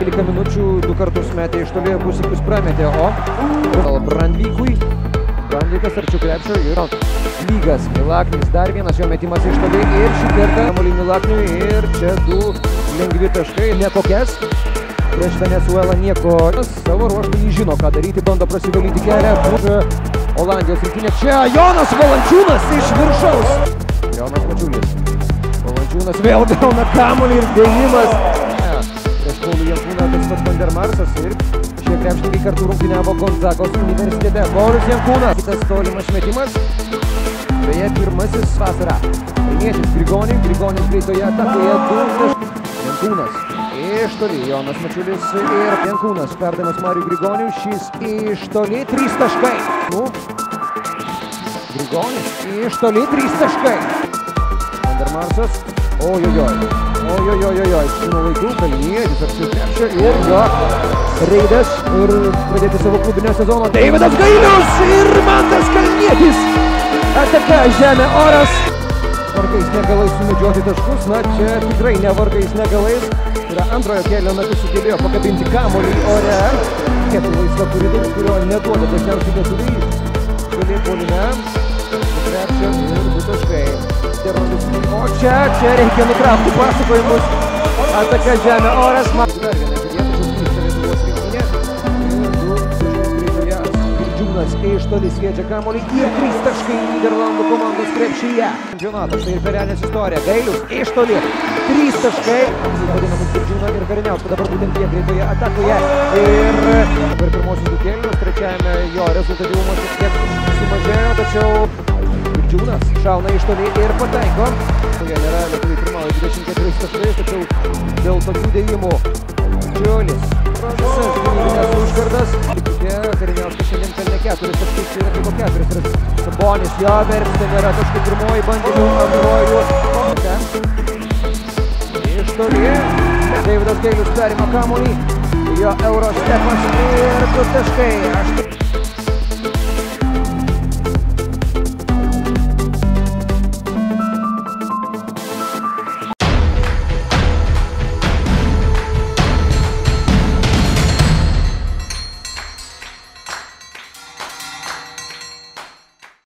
13 minučių 2 kartus metė iš toli, abu sykius prametė, o Brandvykui. Brandvykas arčiau krepšio ir lygas. Milaknis, dar vienas jo metimas iš toli ir šį kartą kamuolį Milakniui ir čia 2 lengvi taškai, nekokias. Prieš Venezuelą nieko. Savo ruožtų jį žino, ką daryti, bando prasivalyti kelią. Olandijos rinktinė. Čia Jonas Valančiūnas iš viršaus. Jonas Mačiulis. Valančiūnas vėl gauna kamuolį ir dėjimas. Prieš Paulių Jankūną tas pats Vandermarsas ir šie krepšininkai kartu rungtyniavo Gonzagos universitete. Paulius Jankūnas. Kitas tolimas metimas. Beje, pirmasis vasarą. Vilnietis Grigonis greitoje atakoje 2. Jankūnas. Iš toli Jonas Mačiulis ir Jankūnas perdavimas Mariui Grigoniui, šis iš toli 3 taškai. Grigonis iš toli 3 taškai. Vandermarsas, ojojoj, nuo laikų Kalnietis arčiau krepšio ir jo reidas ir pradėti savo klubinio sezono. Deividas Gailius ir Mantas Kalnietis. Ataka žemė oras. Vargais negalais sumedžioti taškus, na čia tikrai ne vargais negalais. Yra antrojo kėlinio metu sugebėjo pakabinti kamuolį ore. Kiek laisva koridorių, kurio neduoda dažniausiai lietuviai. Šaliai puolime. Krepšio ir 2 taškai. O čia reikia nutraukti pasakojimus. Ataka žemė oras. Dar viena žiūrėtų, žurnalistė Lietuvos rinktinė. Ir 2 taškus greitoje. Girdžiūnas iš toli sviedžia kamuolį ir 3 taškai Nyderlandų komandos krepšyje. Čempionatas, tai ir Perenės istorija. Gailius iš toli 3 taškai. Vadinamas Girdžiūną ir Kariniauską dabar būtent jie greitoje atakoje. Ir per pirmosius 2 kėlinius, trečiajame jo rezultatyvumas šiek tiek sumažėjo, tačiau Girdžiūnas šauna iš toli ir pataiko. Jie nėra lietuviai pirmauja 24 taškais, tačiau dėl tokių dėjimų Čiulis. Visas gynybinės užkardas. Kariniauskas šiandien pelnė 4 taškus, tai yra kaip 4. Sabonis, jo verpstė, nėra taškų pirmoji bandymų, antroju. Iš toli. Deividas Gailius perima kamuolį. Jo Eurostepas ir 2 taškai.